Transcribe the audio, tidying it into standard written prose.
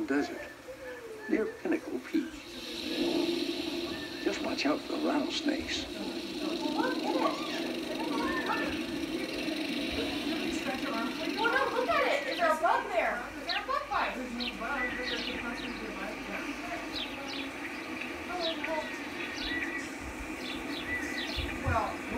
desert near Pinnacle Peak. Just watch out for the rattlesnakes. Oh no, look at it! Is there a bug there? Is there a bug bite? There's no bug. Well,